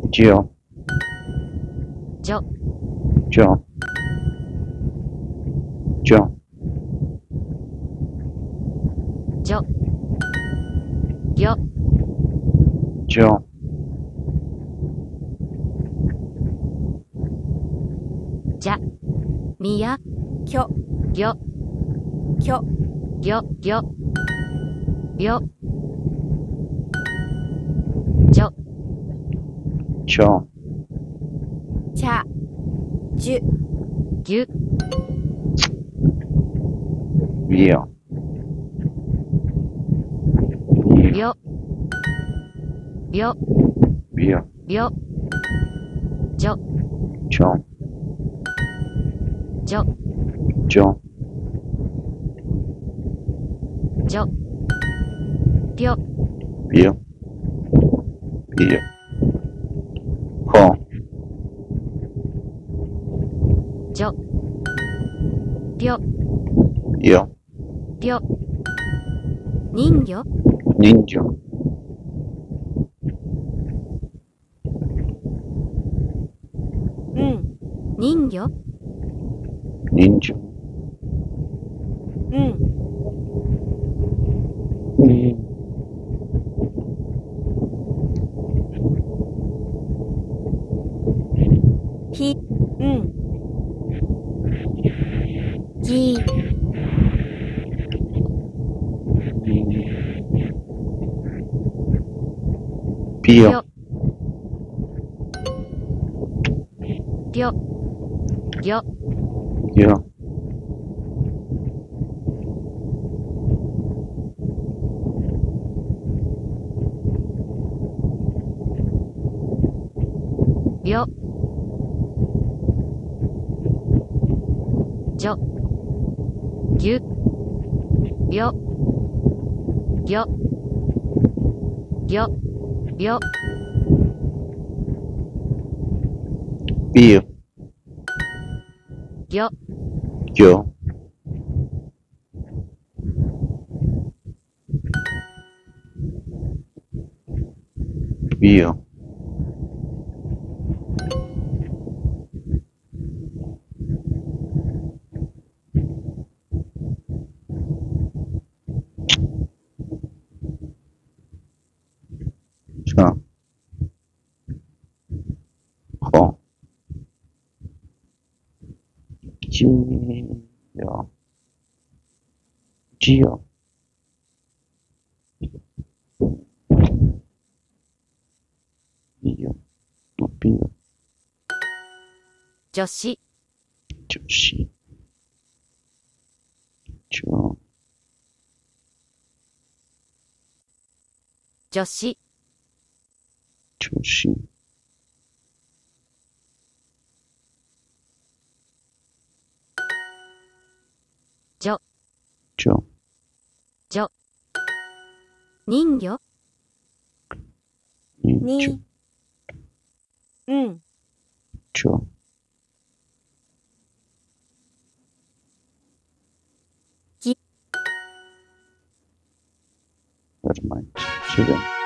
じょ、 じょ、 じょ、じょ、 じょ、ぎょ、 じょ、 じゃ、みや、 きょ、 ぎょ、 きょ、 ぎょ、ぎょ、びょ、じょ、 ちょ、 ちゃ、じゅ、 ぎゅ、 びよ、 びょ、びょ、 びよ、 びょ、じょ、 ちょ、 じょ、 じょ、 じょ、ぴょ、 びよ、びよ、ほ、 じょ、ぴょ、 よ、 ぴょ、人魚、 人魚、 うん、 人魚、 人魚、 うん、ひ、うん、ぎ、 びよぴょ、、ぴょ、ぎょ、 よ、 びょ、じょ、ぎゅ、びょ、ぎょ、ぎょ、びょ、 びよ、 ぎょ、 よ、びよ、ちょ、ほ、じよ、じよ、びよ、びよ、 女子、 女子、ちょ、 女子、 女子、 じょ、 ちょ、 じょ、人魚、 人魚、 に、うん、 ちょ、 ぎ、 never mind, 自然。